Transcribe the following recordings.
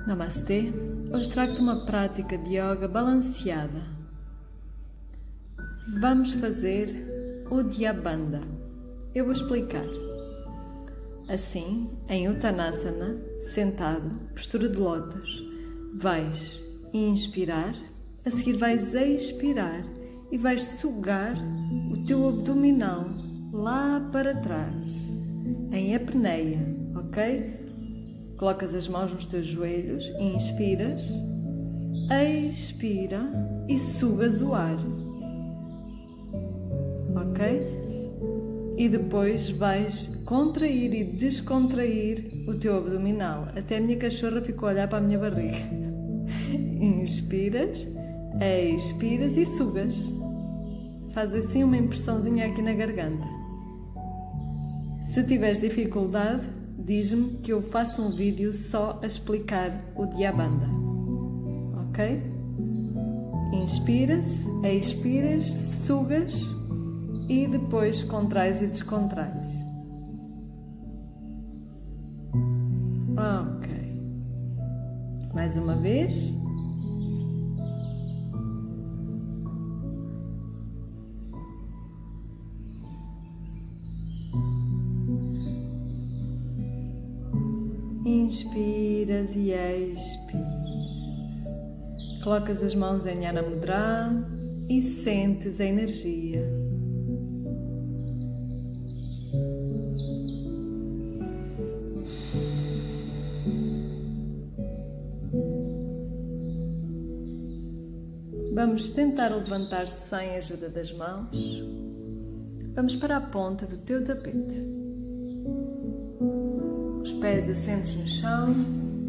Namastê! Hoje trago-te uma prática de yoga balanceada. Vamos fazer Uddiyana Bandha. Eu vou explicar. Assim, em Uttanasana, sentado, postura de lótus, vais inspirar, a seguir vais expirar e vais sugar o teu abdominal lá para trás, em apneia, ok? Colocas as mãos nos teus joelhos, inspiras, expira e sugas o ar, ok? E depois vais contrair e descontrair o teu abdominal. Até a minha cachorra ficou a olhar para a minha barriga. Inspiras, expiras e sugas. Faz assim uma impressãozinha aqui na garganta. Se tiveres dificuldade, diz-me que eu faço um vídeo só a explicar o Uddiyana Bandha. Ok? Inspiras, expiras, sugas e depois contrais e descontrais. Ok. Mais uma vez. Inspiras e expiras. Colocas as mãos em Jnana Mudra e sentes a energia. Vamos tentar levantar sem a ajuda das mãos. Vamos para a ponta do teu tapete. Os pés assentes no chão,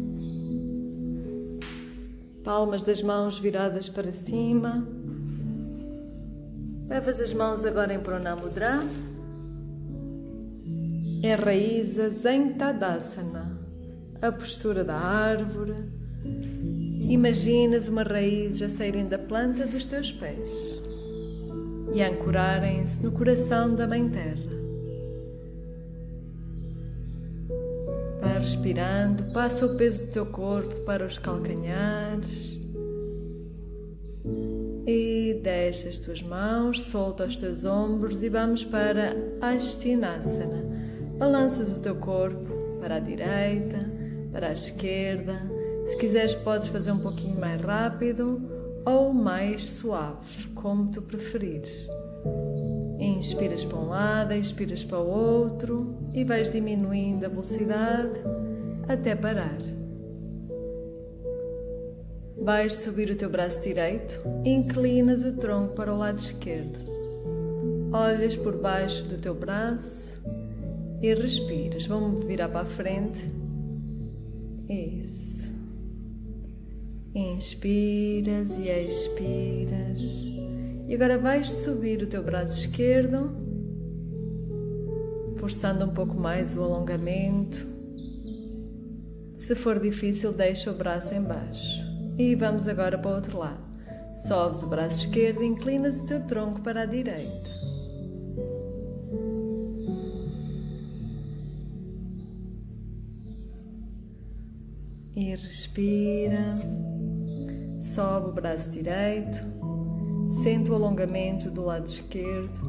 palmas das mãos viradas para cima. Levas as mãos agora em Pranama Mudra. Enraízas em Tadasana, a postura da árvore. Imaginas uma raiz a saírem da planta dos teus pés e a ancorarem-se no coração da Mãe Terra. Vai respirando, passa o peso do teu corpo para os calcanhares e deixa as tuas mãos, solta os teus ombros e vamos para Astinasana. Balanças o teu corpo para a direita, para a esquerda. Se quiseres podes fazer um pouquinho mais rápido ou mais suave, como tu preferires. Inspiras para um lado, expiras para o outro e vais diminuindo a velocidade até parar. Vais subir o teu braço direito e inclinas o tronco para o lado esquerdo. Olhas por baixo do teu braço e respiras. Vamos virar para a frente. Isso. Inspiras e expiras. E agora vais subir o teu braço esquerdo, forçando um pouco mais o alongamento. Se for difícil, deixa o braço em baixo. E vamos agora para o outro lado. Sobes o braço esquerdo e inclinas o teu tronco para a direita. E respira. Sobe o braço direito. Sente o alongamento do lado esquerdo.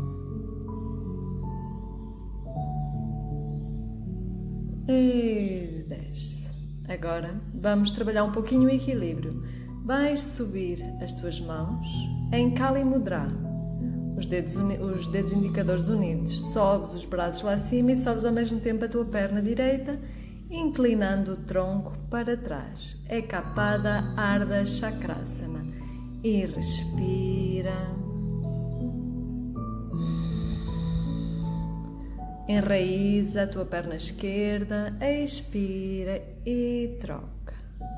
E desce. Agora vamos trabalhar um pouquinho o equilíbrio. Vais subir as tuas mãos em Kali Mudra. Os dedos indicadores unidos. Sobes os braços lá acima e sobes ao mesmo tempo a tua perna direita, inclinando o tronco para trás. Ekapada Ardha Chakrasana. E respira. Enraiza a tua perna esquerda, expira e troca.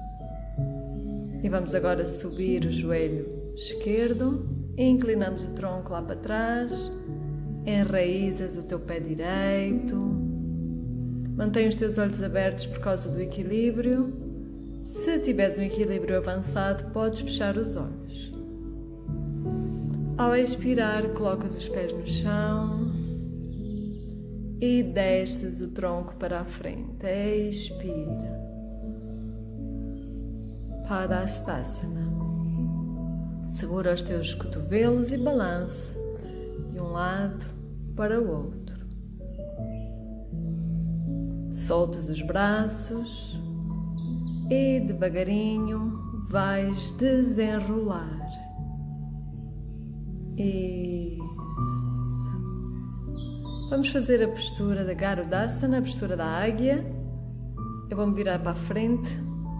E vamos agora subir o joelho esquerdo, inclinamos o tronco lá para trás, enraizas o teu pé direito, mantém os teus olhos abertos por causa do equilíbrio. Se tiveres um equilíbrio avançado, podes fechar os olhos. Ao expirar, colocas os pés no chão e desces o tronco para a frente. Expira. Padhastasana. Segura os teus cotovelos e balança de um lado para o outro. Soltas os braços e devagarinho vais desenrolar. Isso. Vamos fazer a postura da Garudasana, a postura da águia. Eu vou-me virar para a frente.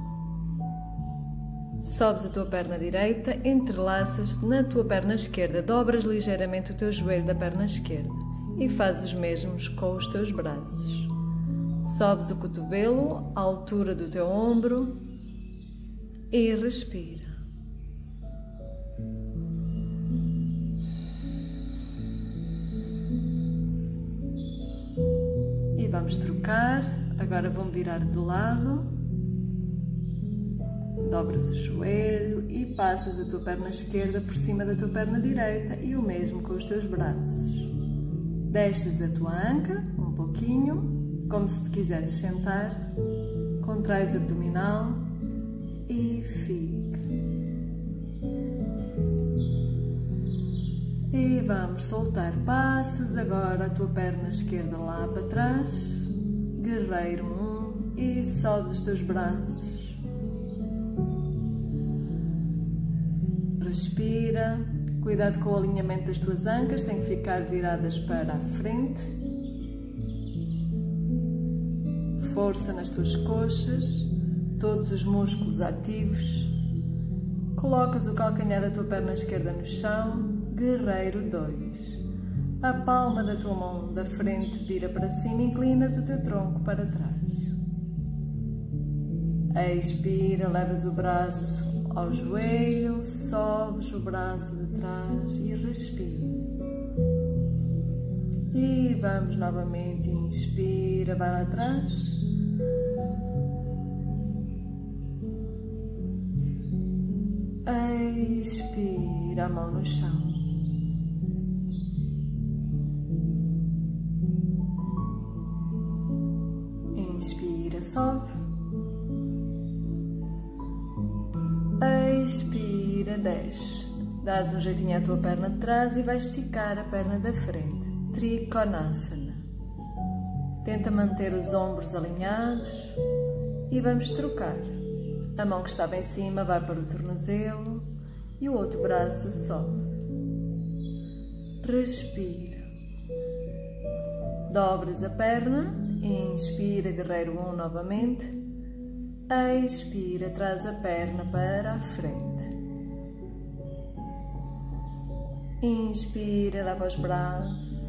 Sobes a tua perna direita, entrelaças na tua perna esquerda, dobras ligeiramente o teu joelho da perna esquerda e fazes os mesmos com os teus braços. Sobes o cotovelo à altura do teu ombro e respira. E vamos trocar. Agora vou-me virar de lado. Dobras o joelho e passas a tua perna esquerda por cima da tua perna direita e o mesmo com os teus braços. Deixas a tua anca um pouquinho, como se te quisesses sentar, contrais o abdominal e fica. E vamos soltar. Passas agora a tua perna esquerda lá para trás, guerreiro 1, e sobes os teus braços. Respira, cuidado com o alinhamento das tuas ancas, têm que ficar viradas para a frente. Força nas tuas coxas, todos os músculos ativos. Colocas o calcanhar da tua perna esquerda no chão, guerreiro 2. A palma da tua mão da frente vira para cima, inclinas o teu tronco para trás. Expira, levas o braço ao joelho, sobes o braço de trás e respira. E vamos novamente, inspira, vai lá atrás. Expira, a mão no chão. Inspira, sobe. Expira, desce. Dás um jeitinho à tua perna de trás e vais esticar a perna da frente. Trikonasana. Tenta manter os ombros alinhados e vamos trocar. A mão que estava em cima vai para o tornozelo e o outro braço sobe. Respira. Dobras a perna. Inspira, guerreiro 1 novamente. Expira, traz a perna para a frente. Inspira, leva os braços.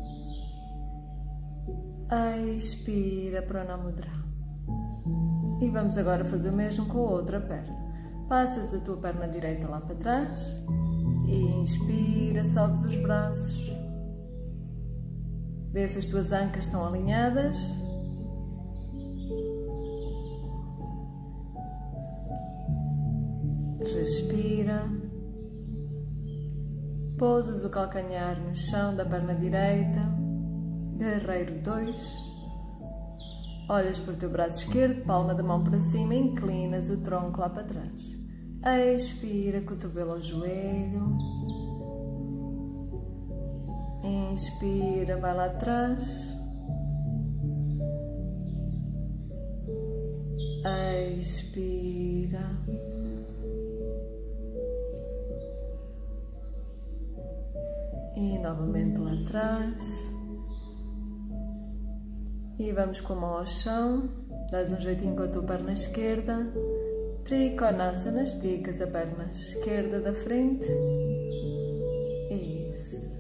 Expira, Pranamudra. E vamos agora fazer o mesmo com a outra perna. Passas a tua perna direita lá para trás. Inspira, sobes os braços. Vê se as tuas ancas estão alinhadas. Respira. Pousas o calcanhar no chão da perna direita. Guerreiro 2. Olhas para o teu braço esquerdo, palma da mão para cima, inclinas o tronco lá para trás. Expira, cotovelo ao joelho. Inspira, vai lá atrás. Expira. E novamente lá atrás. E vamos com a mão ao chão. Dás um jeitinho com a tua perna esquerda. Trikonasana, esticas a perna esquerda da frente. Isso.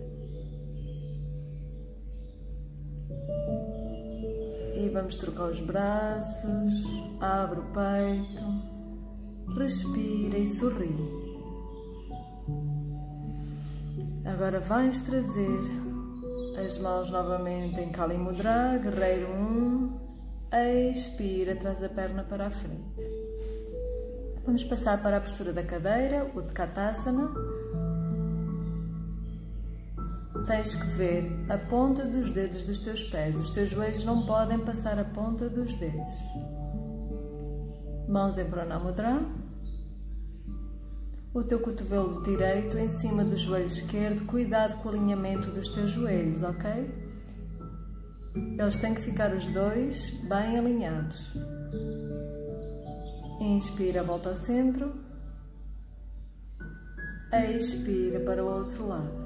E vamos trocar os braços. Abre o peito. Respira e sorri. Agora vais trazer as mãos novamente em Kali Mudra, guerreiro 1. Expira, traz a perna para a frente. Vamos passar para a postura da cadeira, o Utkatasana. Tens que ver a ponta dos dedos dos teus pés. Os teus joelhos não podem passar a ponta dos dedos. Mãos em Pranamudra. o teu cotovelo direito em cima do joelho esquerdo. Cuidado com o alinhamento dos teus joelhos, ok? Eles têm que ficar os dois bem alinhados. Inspira, volta ao centro. Expira para o outro lado.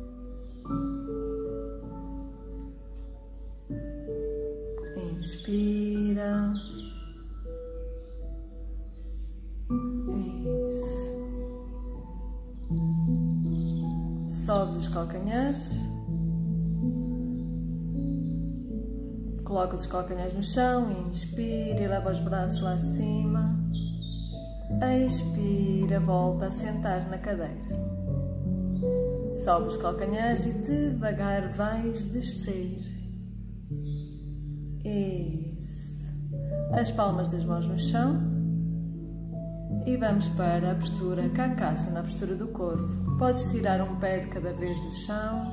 Inspira. Isso. Sobes os calcanhares. Coloca os calcanhares no chão. Inspira e leva os braços lá acima. Expira, volta a sentar na cadeira. Sobe os calcanhares e devagar vais descer. Isso. As palmas das mãos no chão. E vamos para a postura Kakasana, a postura do corvo. Podes tirar um pé de cada vez do chão.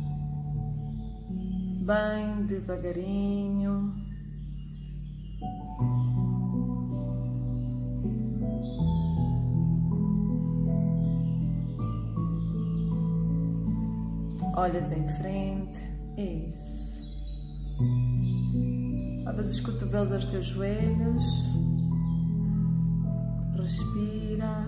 Bem devagarinho. Olhas em frente. Isso. Levas os cotovelos aos teus joelhos. Respira.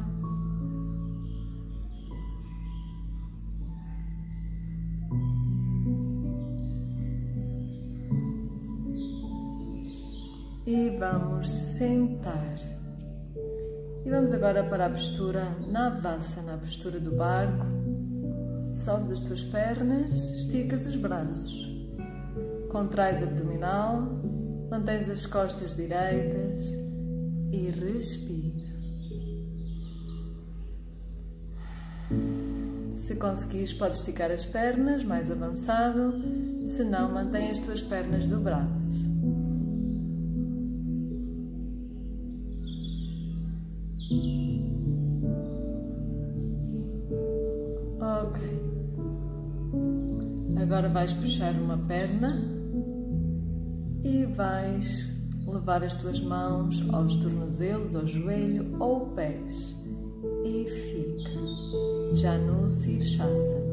E vamos sentar. E vamos agora para a postura Navasana, a postura do barco. Sobes as tuas pernas, esticas os braços. Contrais abdominal, mantens as costas direitas e respira. Se conseguires, podes esticar as pernas mais avançado, se não, mantém as tuas pernas dobradas. Ok. Agora vais puxar uma perna e vais levar as tuas mãos aos tornozelos, ao joelho ou pés e fica já no Sirshasana.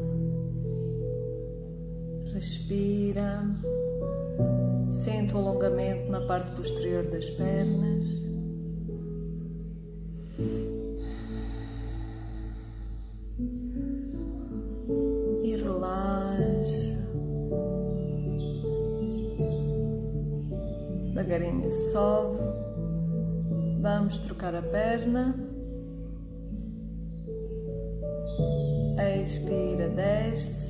Respira, sente o alongamento na parte posterior das pernas. E relaxa. Devagarinho sobe. Vamos trocar a perna. Expira, desce.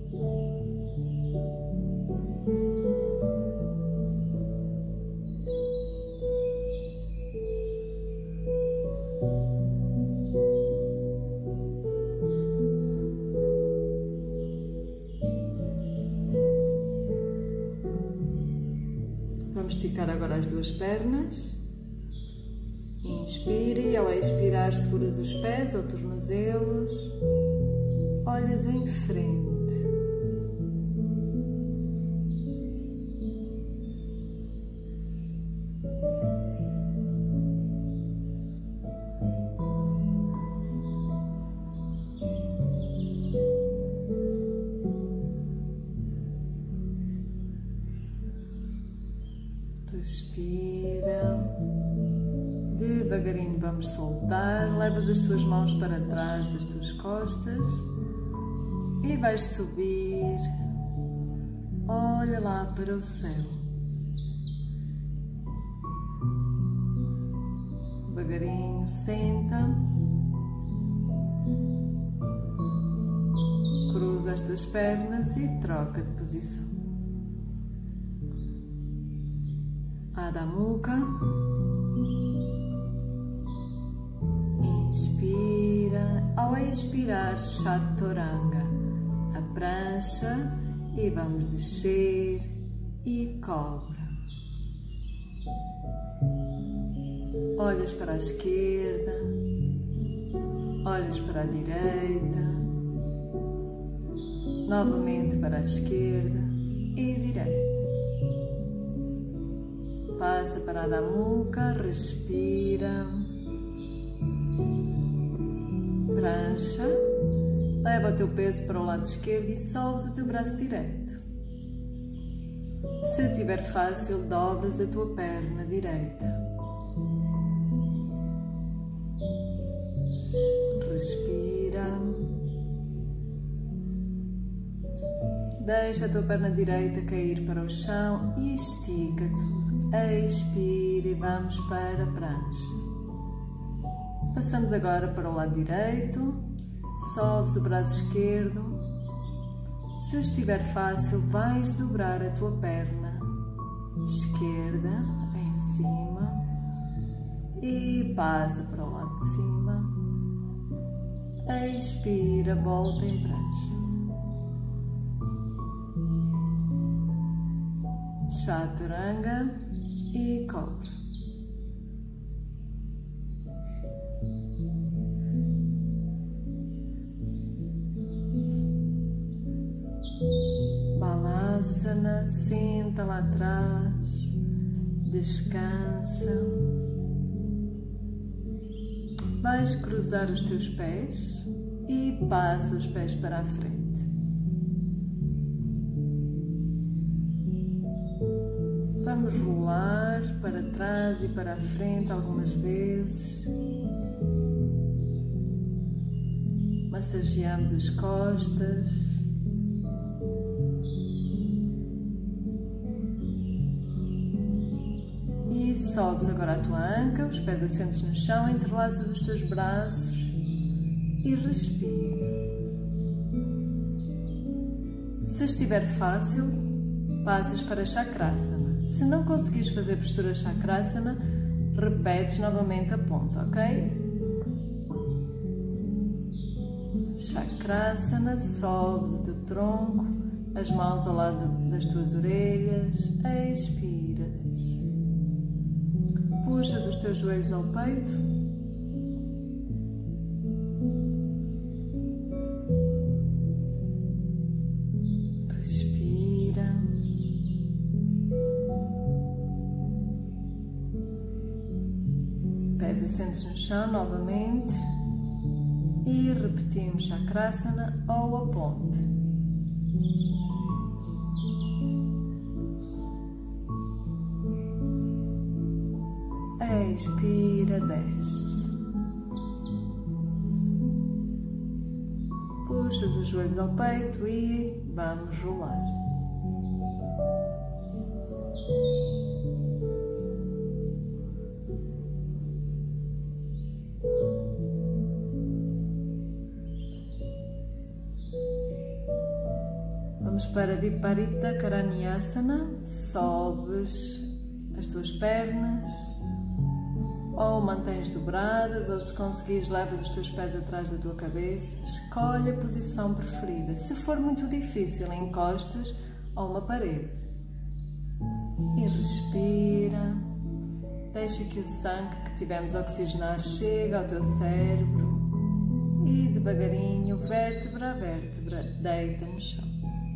Vamos esticar agora as duas pernas. Inspire e ao expirar seguras os pés ou tornozelos. Olhas em frente. Respira. Devagarinho vamos soltar. Levas as tuas mãos para trás das tuas costas. E vais subir, olha lá para o céu. Devagarinho, senta. Cruza as tuas pernas e troca de posição. Adho Mukha. Inspira, ao expirar, Chaturanga. A prancha e vamos descer e cobra. Olhas para a esquerda, olhas para a direita, novamente para a esquerda e direita. Passa para a Adho Mukha, respira. prancha, leva o teu peso para o lado esquerdo e sobes o teu braço direito. Se tiver fácil, dobras a tua perna direita. Respira. Deixa a tua perna direita cair para o chão e estica tudo. Expira e vamos para a prancha. Passamos agora para o lado direito. Sobes o braço esquerdo. Se estiver fácil, vais dobrar a tua perna esquerda em cima e passa para o lado de cima. Expira, volta em prancha. Chaturanga e cobra. Balasana, senta lá atrás, descansa. Vais cruzar os teus pés e passa os pés para a frente. Vamos rolar para trás e para a frente algumas vezes. Massageamos as costas. E sobes agora a tua anca, os pés assentos no chão, entrelaças os teus braços e respira. Se estiver fácil, passas para Chakrasana. Se não conseguires fazer postura Chakrasana, repetes novamente a ponta, ok? Chakrasana, sobes o teu tronco, as mãos ao lado das tuas orelhas, expiras. Puxas os teus joelhos ao peito. Respira. Pés assentos no chão novamente. E repetimos Chakrasana ou a ponte. Expira, desce. Puxas os joelhos ao peito e vamos rolar. Vamos para Viparita Karanyasana. Sobes as tuas pernas. Ou mantens dobradas, ou se conseguires, levas os teus pés atrás da tua cabeça. Escolhe a posição preferida. Se for muito difícil, encostas a uma parede. E respira. Deixa que o sangue que tivemos a oxigenar chegue ao teu cérebro. E devagarinho, vértebra a vértebra, deita no chão.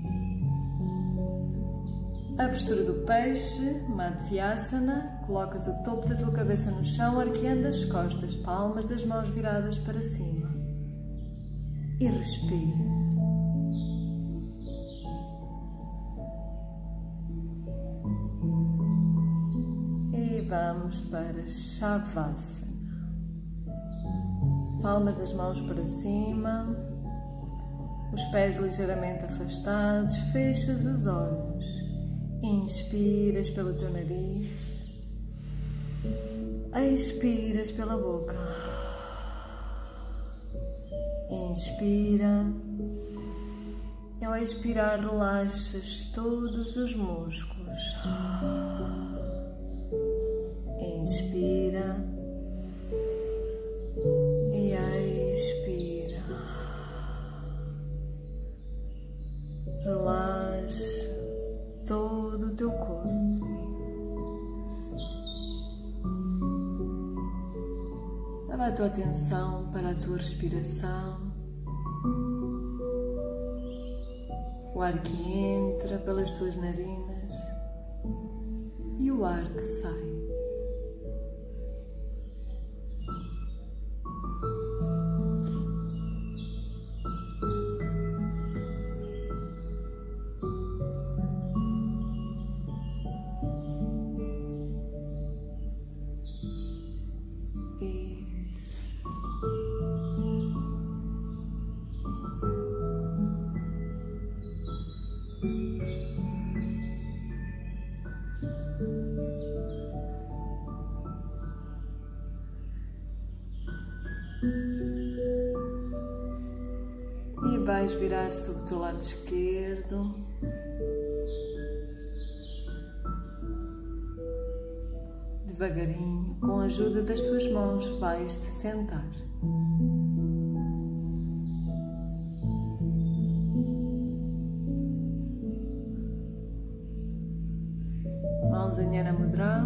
A postura do peixe, Matsyasana, colocas o topo da tua cabeça no chão, arqueando as costas, palmas das mãos viradas para cima. E respira. E vamos para Shavasana. Palmas das mãos para cima, os pés ligeiramente afastados, fechas os olhos. Inspiras pelo teu nariz, expiras pela boca. Inspira. E ao expirar, relaxas todos os músculos. Inspira e expira. Relaxa todo o teu corpo. Leva a tua atenção para a tua respiração. O ar que entra pelas tuas narinas e o ar que sai. E vais virar sobre o teu lado esquerdo. Devagarinho, com a ajuda das tuas mãos, vais-te sentar. Mãos em Jnana Mudra.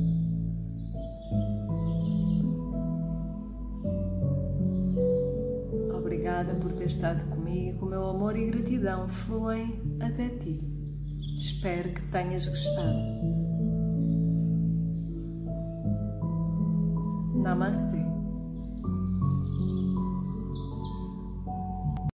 Obrigada por ter estado comigo. O meu amor e gratidão fluem até ti. Espero que tenhas gostado. Namastê.